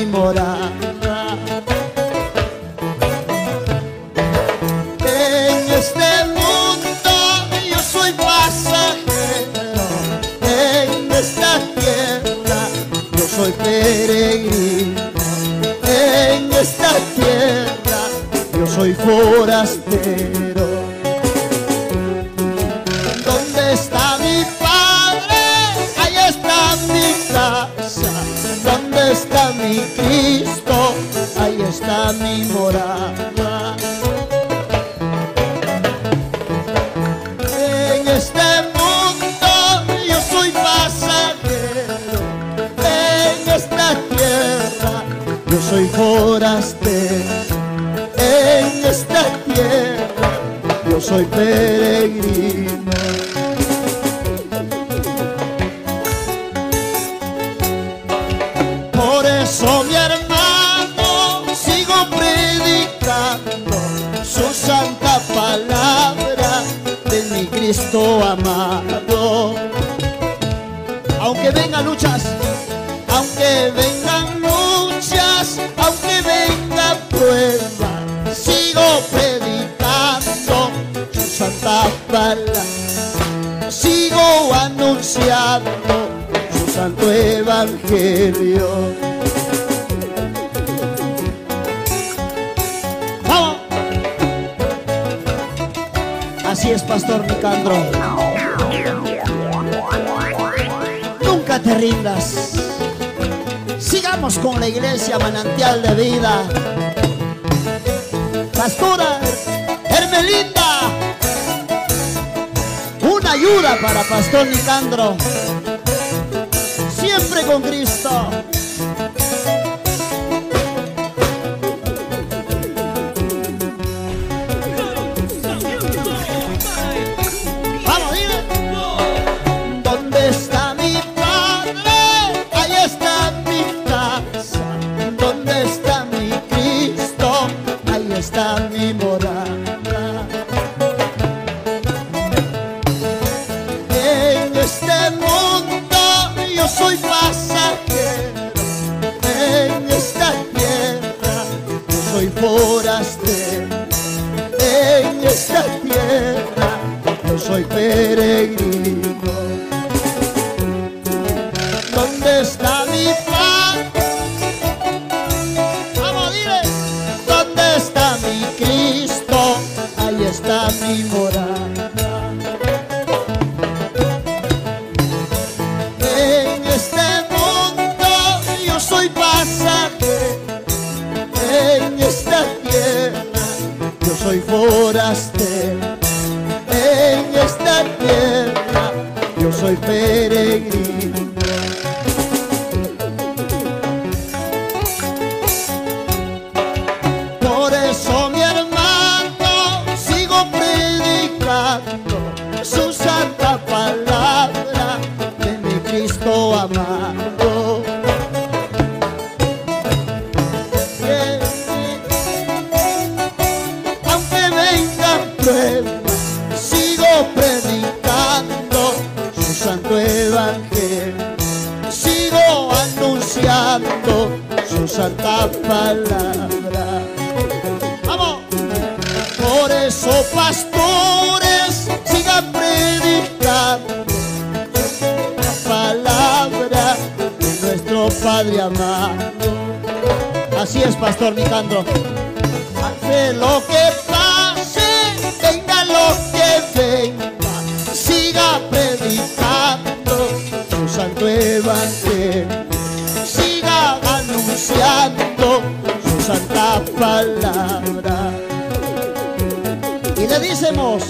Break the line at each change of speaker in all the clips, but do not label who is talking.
morada. En este mundo yo soy pasajero, en esta tierra yo soy peregrino, en esta tierra yo soy forastero. ¿Dónde está mi Padre? Ahí está mi casa. ¿Dónde está mi Cristo? Ahí está mi morada. En este mundo yo soy pasajero, en esta tierra yo soy forastero, en esta tierra yo soy peregrino. Por eso mi hermano sigo predicando su santa palabra de mi Cristo amado. Aunque vengan luchas, aunque vengan luchas, aunque vengan pruebas, sigo predicando su santa palabra, sigo anunciando su santo evangelio. ¡Vamos! Así es, Pastor Nicandro. Nunca te rindas. Sigamos con la iglesia Manantial de Vida. Pastora Hermelinda, una ayuda para Pastor Nicandro. Siempre con Cristo. Vamos, dile. ¿Dónde está mi Padre? Ahí está mi casa. ¿Dónde está mi Cristo? Ahí está mi morada. En este mundo yo soy pasajero, en esta tierra yo soy forastero, en esta tierra yo soy peregrino. ¿Dónde está mi Padre? Vamos, dile. ¿Dónde está mi Cristo? Ahí está mi morada. En este mundo yo soy pasajero, en esta tierra yo soy forastero, en esta tierra yo soy peregrino. Por eso mi hermano sigo predicando su santa palabra de mi Cristo amado. Aunque vengan pruebas, sigo predicando su santo evangelio, sigo anunciando su santa palabra. ¡Vamos! Por eso, pastores, sigan predicando la palabra de nuestro Padre amado. Así es, Pastor Nicandro. Hace lo que pase, venga lo que venga, siga predicando su santo evangelio, siga anunciando su santa palabra. Y le decimos,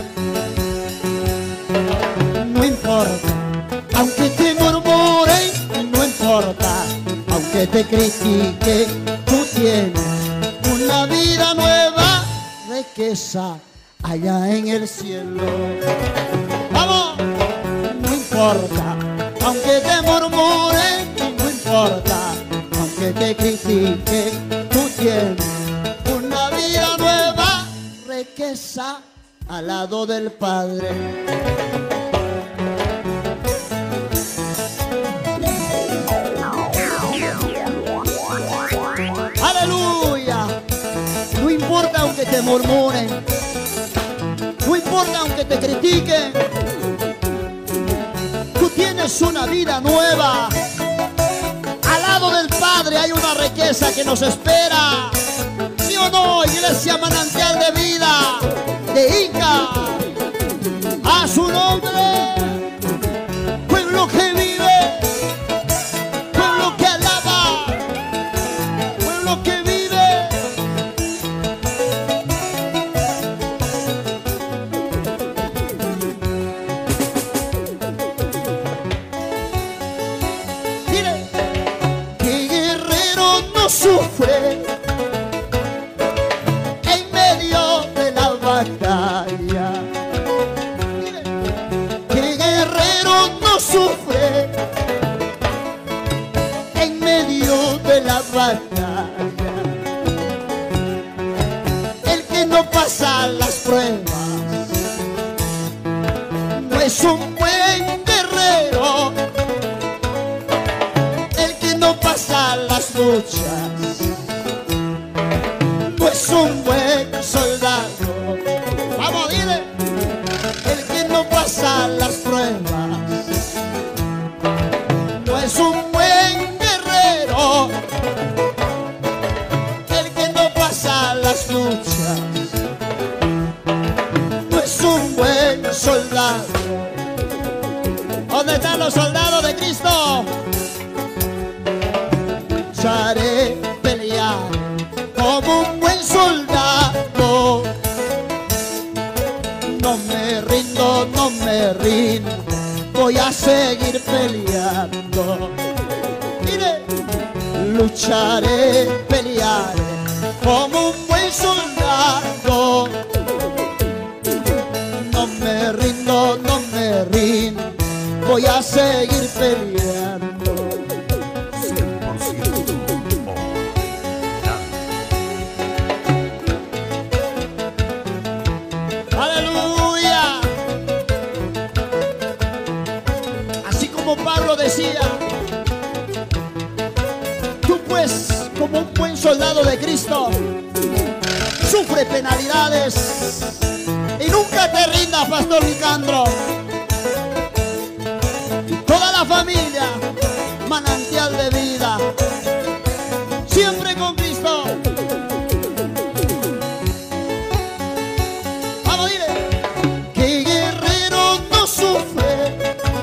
no importa, aunque te murmuren, no importa, aunque te critiquen, tú tienes una vida nueva, riqueza allá en el cielo. ¡Vamos! No importa, aunque te murmuren, no importa, aunque te critiquen, tú tienes una vida nueva, riqueza al lado del Padre. te murmuren, no importa aunque te critiquen, tú tienes una vida nueva. Al lado del Padre hay una riqueza que nos espera. ¿Sí o no, Iglesia Manantial de Vida de Ica? A su nombre, pueblo que vive, pueblo que alaba, pueblo que vive. Mire, que guerrero no sufre en medio de la batalla. Mire, que guerrero no sufre en medio de la batalla. El que no pasa las pruebas no es un buen guerrero. El que no pasa las luchas no es un buen soldado. Vamos, dile. El que no pasa las pruebas no es un buen guerrero. El que no pasa las luchas no es un buen soldado. ¿Dónde están los soldados de Cristo? Lucharé, pelear como un buen soldado. No me rindo, no me rindo, voy a seguir peleando. Mire, lucharé, pelearé como un buen soldado. No me rindo, no me rindo, voy a seguir peleando. Aleluya. Así como Pablo decía, tú pues como un buen soldado de Cristo sufre penalidades y nunca te rindas, Pastor Nicandro. Toda la familia Manantial de Vida, siempre con Cristo. Vamos, dile. Que guerrero no sufre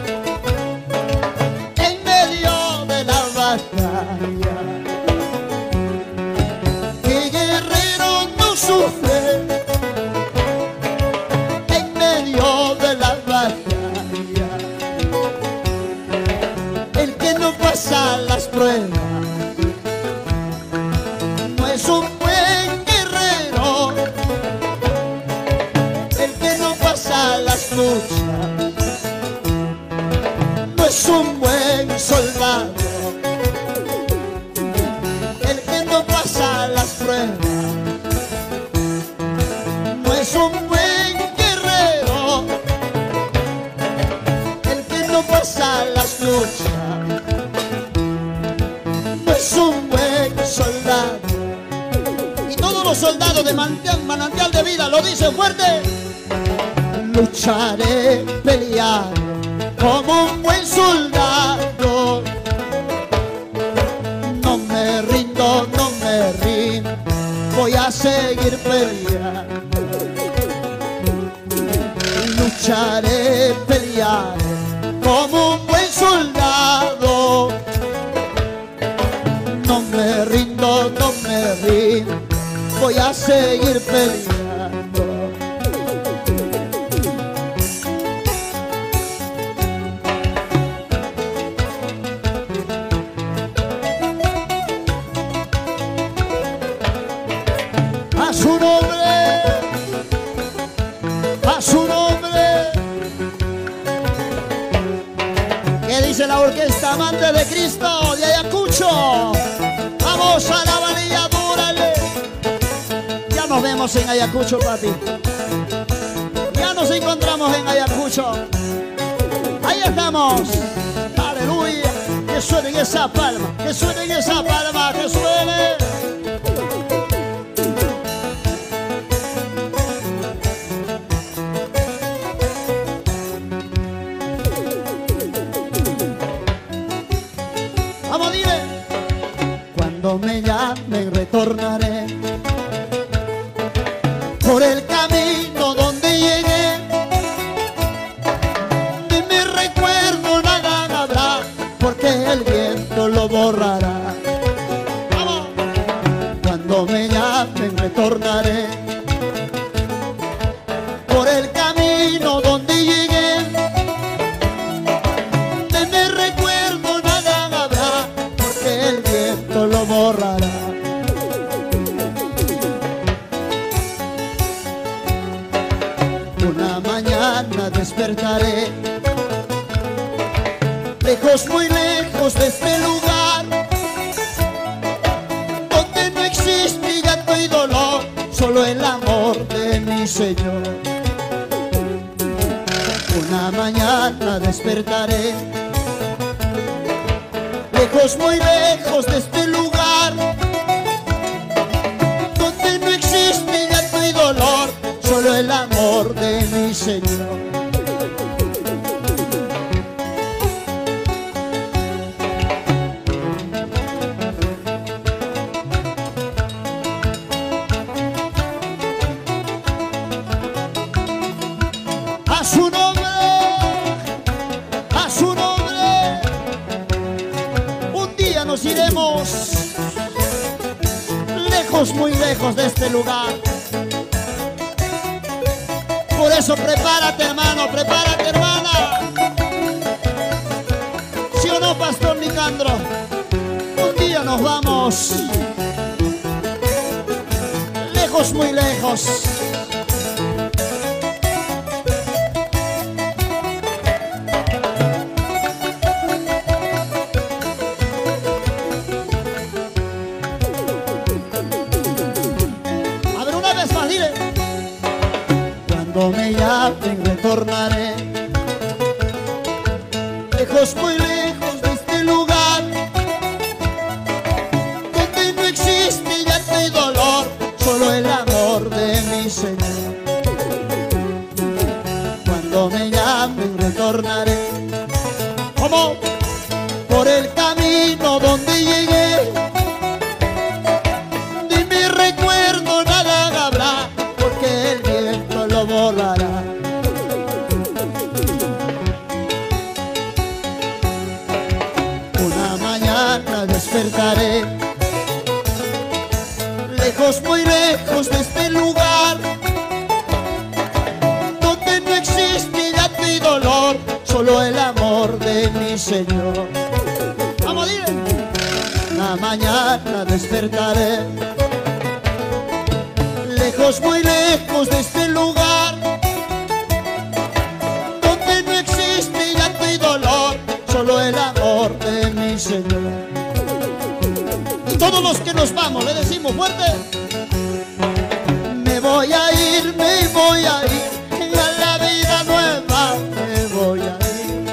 en medio de la batalla. Que guerrero no sufre en medio de la batalla. El que no pasa las pruebas no es un buen guerrero. El que no pasa las luchas no es un buen soldado. El que no pasa las pruebas no es un buen guerrero. El que no pasa las luchas no es un buen soldado. Y todos los soldados de Manantial de Vida lo dicen fuerte. Lucharé, pelear como un buen soldado. No me rindo, no me rindo, voy a seguir peleando. Lucharé, pelearé como un buen soldado. No me rindo, no me rindo, voy a seguir peleando. A su nombre, a su nombre. ¿Qué dice la orquesta Amante de Cristo de Ayacucho? Vamos a la valilla, dúrale. Ya nos vemos en Ayacucho, papi. Ya nos encontramos en Ayacucho. Ahí estamos. Aleluya. Que suene esa palma, que suene esa palma, que suene. Cuando me llamen retornaré por el camino donde llegué. De mi recuerdo nada habrá, porque el viento lo borrará. ¡Vamos! Cuando me llamen retornaré por el camino donde llegué. De mi recuerdo nada habrá, porque el viento lo borrará. Una mañana despertaré, lejos, muy lejos de este lugar, donde no existe llanto y dolor, solo el amor de mi Señor. Una mañana despertaré, lejos, muy lejos de este lugar, donde no existe llanto y dolor, solo el amor de mi Señor. A su nombre, a su nombre, un día nos iremos lejos, muy lejos de este lugar. Por eso prepárate, hermano, prepárate, hermana. ¿Sí o no, Pastor Nicandro? Un día nos vamos lejos, muy lejos. A ver, una vez más, dile. Cuando me llamen retornaré, lejos, muy lejos de este lugar, donde no existe llanto y dolor, solo el amor de mi Señor. Cuando me llamen retornaré, como por el camino donde llegué. De mi recuerdo nada habrá, porque el viento lo borrará. Una mañana despertaré, lejos, muy lejos de este lugar, donde no existe llanto y dolor, solo el amor de mi Señor. Vamos, dile. Una mañana despertaré, lejos, muy lejos de este lugar, donde no existe llanto y dolor, solo el amor de mi Señor. Y todos los que nos vamos le decimos fuerte: me voy a ir, me voy a ir a la vida nueva, me voy a ir.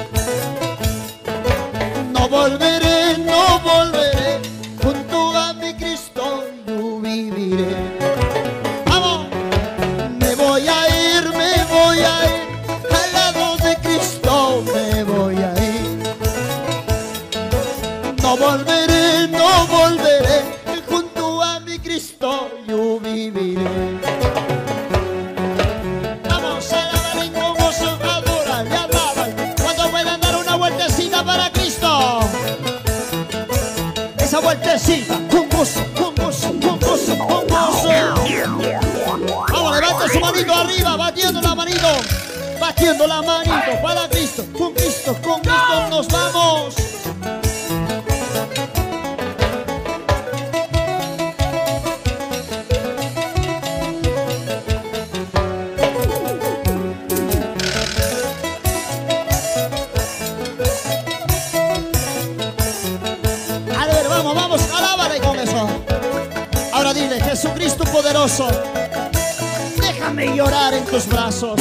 No volveré, no volveré, junto a mi Cristo yo viviré. ¡Vamos! Me voy a ir al lado de Cristo, me voy a ir. No volveré, no volveré, junto a mi Cristo yo viviré. Vamos a alabar y con gozo adorar y alabar. ¿Cuántos pueden dar una vueltecita para Cristo? Esa vueltecita, con gozo, con gozo, con gozo, con gozo. Vamos, levante su manito arriba, batiendo la manito para Cristo, con Cristo nos vamos. A ver, vamos, alábale con eso. Ahora dile: Jesucristo poderoso, déjame llorar en tus brazos.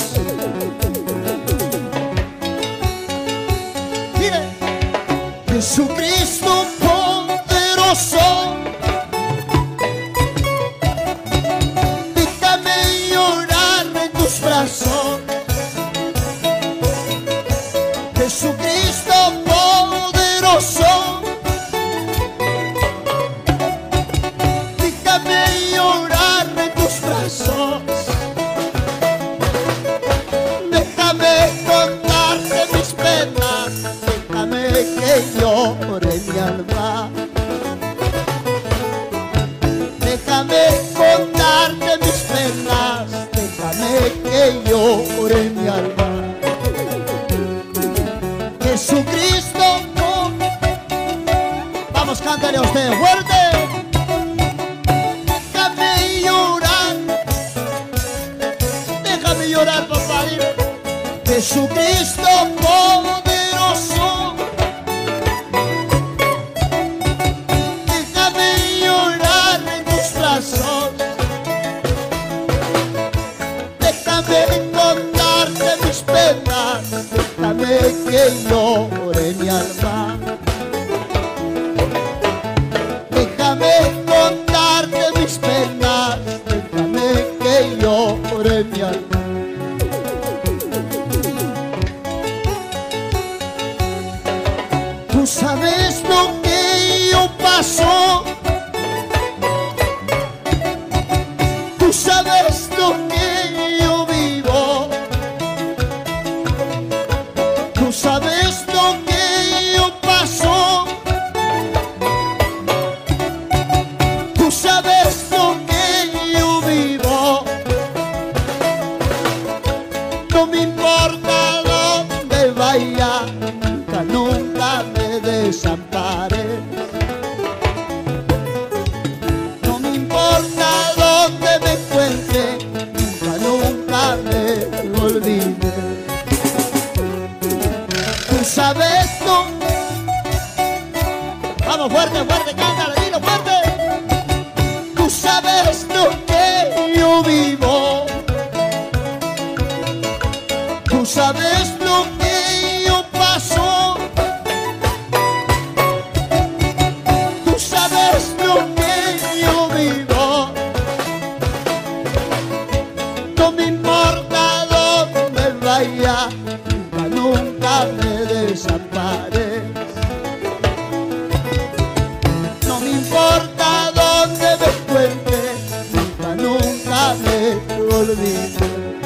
Dile: Jesucristo poderoso, déjame llorar en tus brazos. Jesucristo poderoso, Déjame contarte mis penas, déjame que llore mi alma. Jesucristo, no. Vamos, cántale a usted fuerte. Déjame llorar, déjame llorar, papá, dile. Jesucristo poderoso, déjame llorar en tus brazos. Déjame contarte mis penas, déjame que llore mi alma. Déjame contarte mis penas, déjame que llore mi alma. Tú sabes lo que yo paso, tú sabes lo que yo vivo, tú sabes lo que yo paso, tú sabes lo que yo vivo. No me importa dónde vaya, nunca, nunca me desampares. No me importa dónde me encuentre, nunca, nunca me olvides. Tú sabes tú. Vamos, fuerte, fuerte, cántale, dilo fuerte. Tú sabes lo que yo vivo, tú sabes lo que yo paso, tú sabes lo que yo vivo. No me importa dónde vaya, nunca, nunca me desampares. No me importa dónde me encuentre, nunca, nunca me olvides.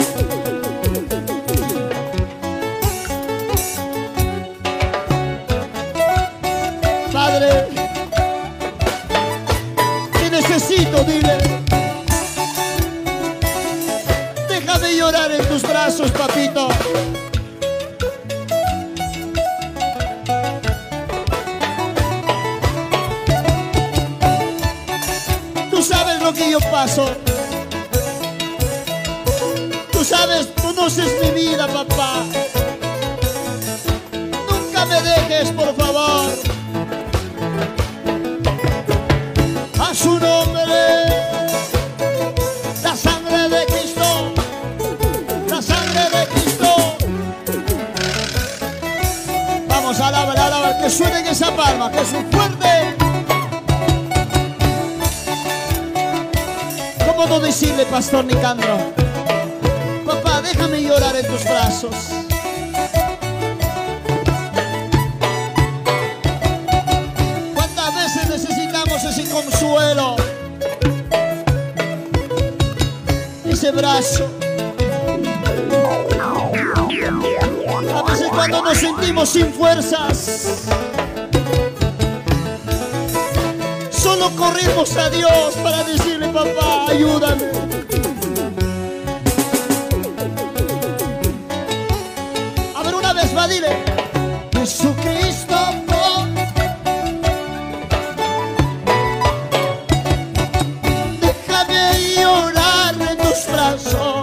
Padre, te necesito, dile. Déjame llorar en tus brazos, papito. Tú sabes lo que yo paso. Tú sabes, conoces mi vida, papá. Nunca me dejes, por favor. A su nombre, la sangre de Cristo, la sangre de Cristo. Vamos, alaba, alaba, que suene en esa palma, que es fuerte. ¿Cómo no decirle, Pastor Nicandro? Papá, déjame llorar en tus brazos. ¿Cuántas veces necesitamos ese consuelo? Ese brazo. A veces cuando nos sentimos sin fuerzas, solo corremos a Dios para decirle, papá, ayúdame. A ver, una vez va, dile. Jesucristo, no. Déjame llorar en tus brazos.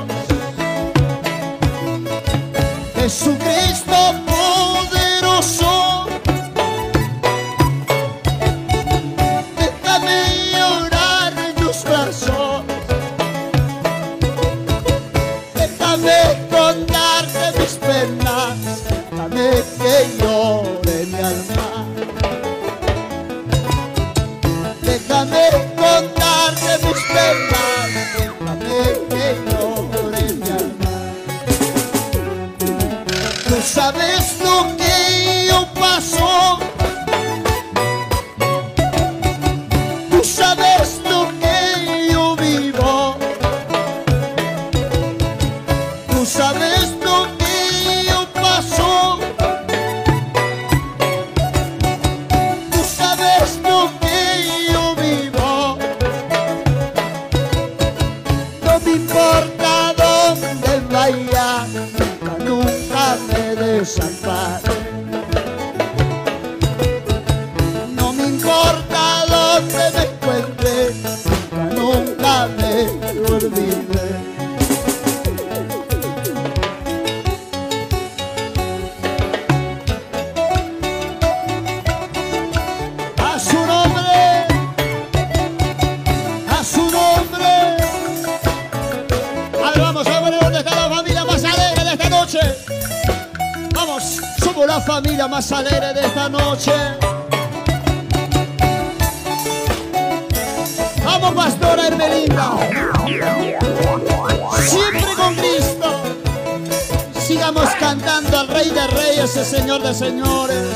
Jesucristo poderoso, déjame llorar en tus brazos. nunca me olvidé. A su nombre, a su nombre. A ver, vamos a ver dónde está la familia más alegre de esta noche. Vamos, somos la familia más alegre de esta noche. Vamos, pastora Hermelinda. Siempre con Cristo. Sigamos cantando al Rey de Reyes, el Señor de Señores.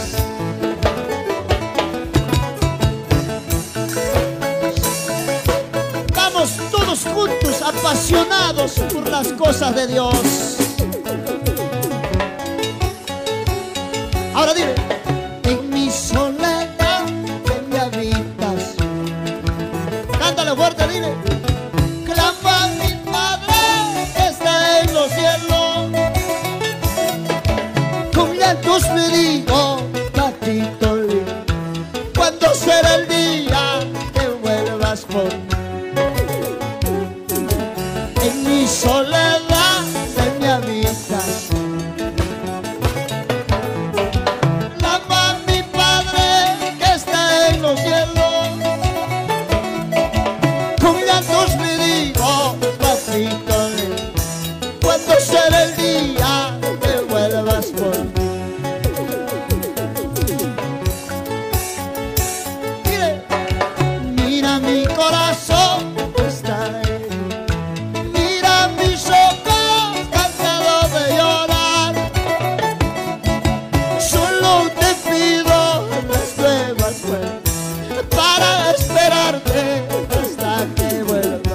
Vamos todos juntos, apasionados por las cosas de Dios. Ahora dile. En mi soledad en mi habitas. Cántale fuerte, dile. Clama a mi Padre que está en los cielos. Con llantos me digo, patito lindo, ¿cuándo será el día que vuelvas por mí? En mi soledad en mi habitas. Clama a mi Padre que está en los cielos. Con llantos me digo, papito lindo, ¿cuándo será el día que vuelvas por mí? Mire, mira mi corazón está ahí. Mira mis ojos cansados de llorar. Solo te pido las nuevas fuerzas para esperarte hasta que vuelva.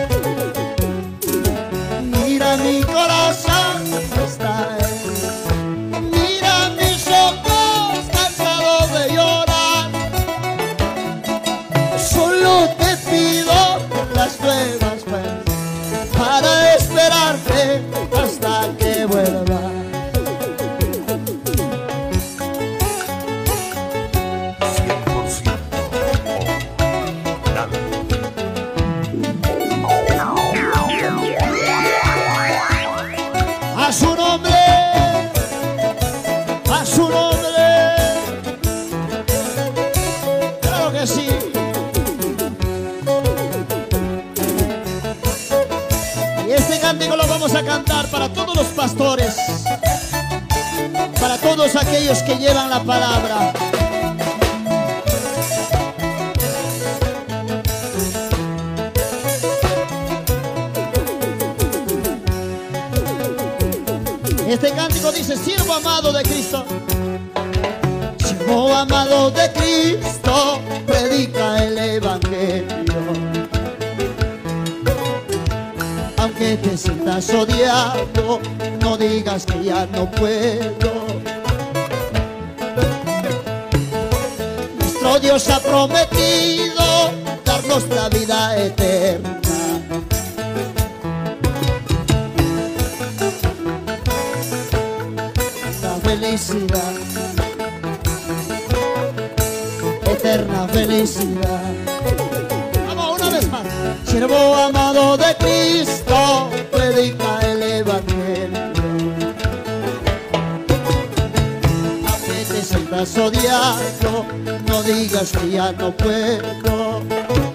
Mira mi corazón está ahí. Mira mis ojos cansados de llorar. Solo te pido las nuevas fuerzas para esperarte hasta que vuelva.
100% dale.
A su nombre, a su nombre. Claro que sí. Y este cántico lo vamos a cantar para todos los pastores, para todos aquellos que llevan la palabra. Este cántico dice: siervo amado de Cristo, siervo amado de Cristo, predica el evangelio. Aunque te sientas odiado, no digas que ya no puedo. Nuestro Dios ha prometido darnos la vida eterna. Felicidad, eterna felicidad. Vamos una vez más. Siervo amado de Cristo, predica el evangelio. Aunque te sientas odiado, no digas que ya no puedo.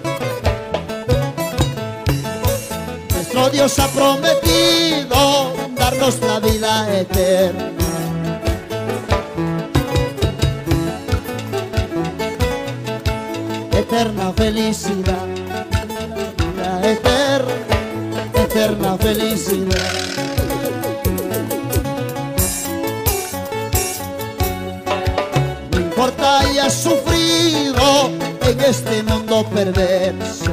Nuestro Dios ha prometido darnos la vida eterna. Eterna felicidad, la eterna felicidad. No importa hayas sufrido en este mundo perverso,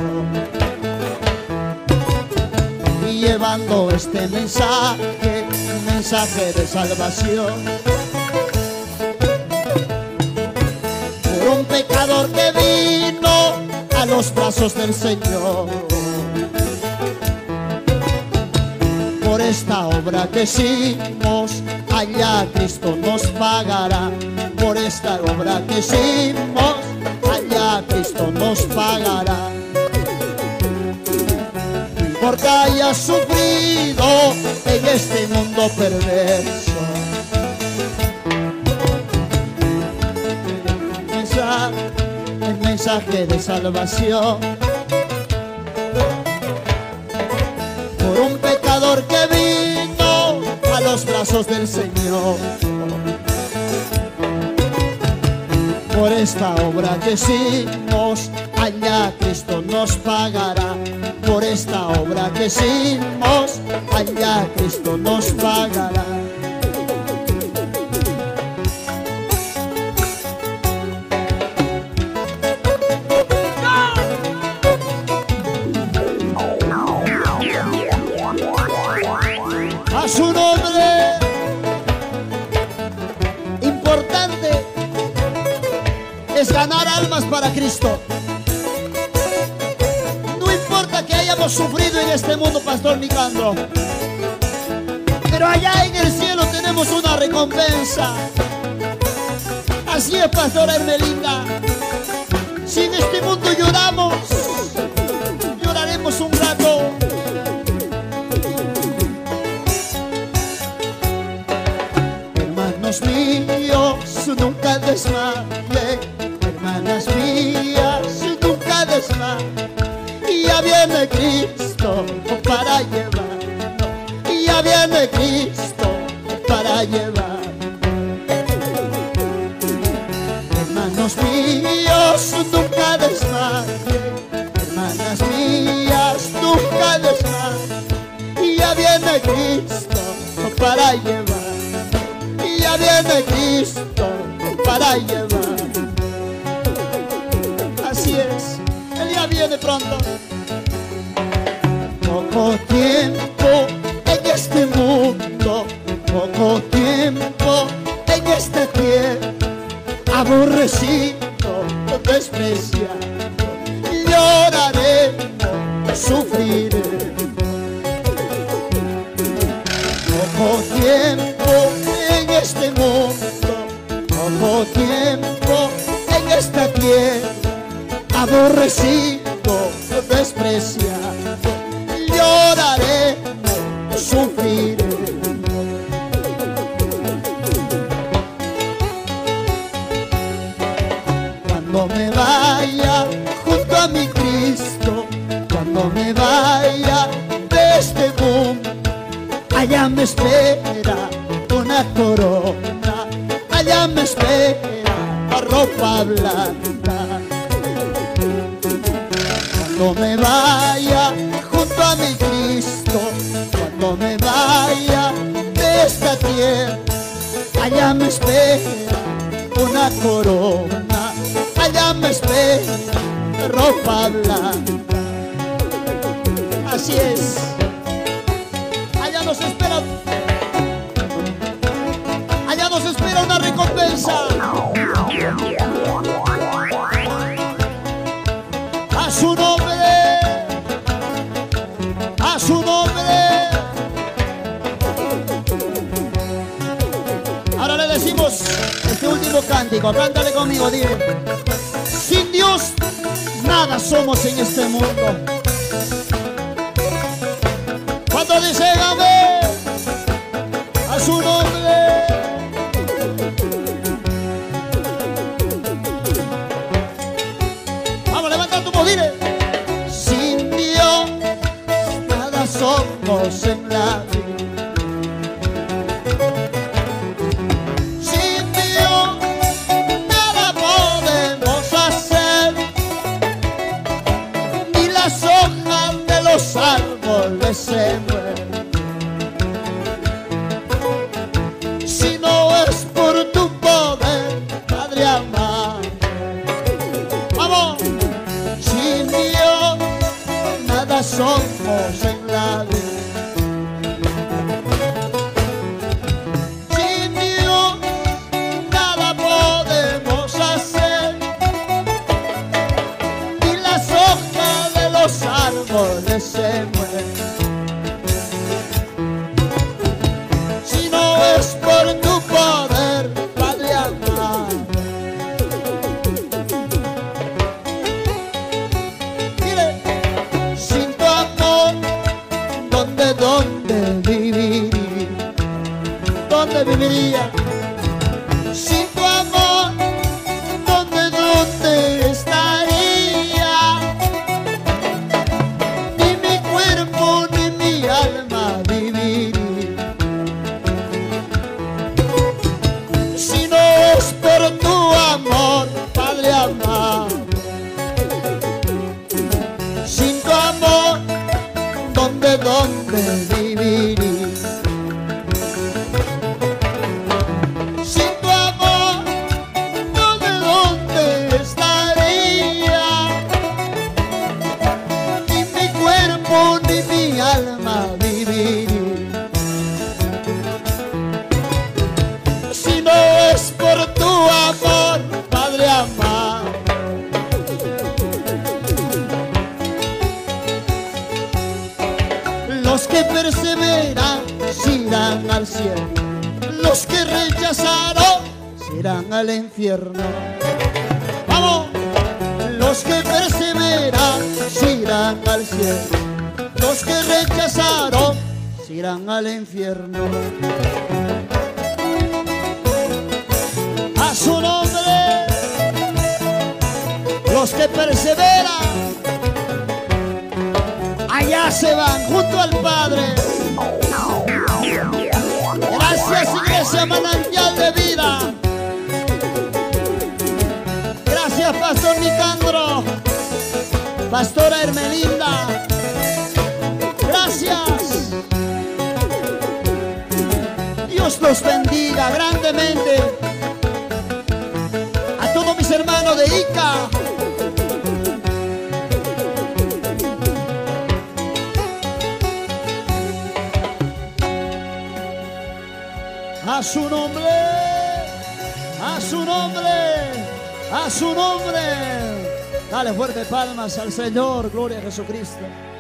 y llevando este mensaje, un mensaje de salvación. Por un pecador que vino a los brazos del Señor. Por esta obra que hicimos, allá Cristo nos pagará. Por esta obra que hicimos, allá Cristo nos pagará. porque hayas sufrido en este mundo perverso. El mensaje de salvación por un pecador que vino a los brazos del Señor. Por esta obra que hicimos, allá Cristo nos pagará. Por esta obra que hicimos, allá Cristo nos pagará. A su nombre. Importante es ganar almas para Cristo. No importa que hayamos sufrido en este mundo, Pastor Nicandro, pero allá en el cielo tenemos una recompensa. Así es, Pastora Hermelinda. Si en este mundo lloramos, lloraremos un rato. Hermanos míos, nunca desmayen. Hermanas mías, nunca desmayen. Y ya viene Cristo para llevar. Y ya viene Cristo para llevar. Hermanos míos, nunca desmayen. Hermanas mías, nunca desmayen. Y ya viene Cristo para llevar. Y ya viene Cristo para llevar. Así es, Él ya viene pronto. Poco tiempo en este mundo, poco tiempo en esta tierra, aborrecido, despreciado, lloraremos, sufriremos. Poco tiempo en este mundo, poco tiempo en esta tierra, aborrecido, despreciado, lloraremos, sufriremos. Cuando me vaya junto a mi Cristo, cuando me vaya de este mundo, allá me espera una corona, allá me espera ropa blanca. Cuando me vaya junto a mi Cristo, cuando me vaya de esta tierra, allá me espera una corona, allá me espera ropa blanca. Así es, allá nos espera una recompensa. A su nombre, a su nombre. Ahora le decimos este último cántico, cántale conmigo, dile: sin Dios nada somos en este mundo. Cuando dicen amén, a su nombre. Vamos, levanta tu voz, dile: sin Dios nada somos en la vida. Sin Dios nada podemos hacer, ni las hojas de los árboles se mueren. Si no es por tu poder, Padre amado. Vamos. Sin Dios nada somos en la vida. Sin Dios nada podemos hacer, y las hojas de los árboles se mueren. Si no es por tu poder, Padre amado. Dile: sin tu amor ¿de dónde viviría? Sin tu amor, ¿yo de dónde estaría? Ni mi cuerpo ni mi alma viviría. Si no es por tu amor, Padre amado. Los que perseveran se irán al cielo, los que rechazaron se irán al infierno. ¡Vamos! Los que perseveran se irán al cielo, los que rechazaron se irán al infierno. A su nombre, los que perseveran allá se van junto al Padre. Gracias, Iglesia Manantial de Vida. Gracias, Pastor Nicandro, Pastora Hermelinda. Gracias. Dios los bendiga grandemente. A todos mis hermanos de Ica. A su nombre, a su nombre, a su nombre. Dale fuerte palmas al Señor, gloria a Jesucristo.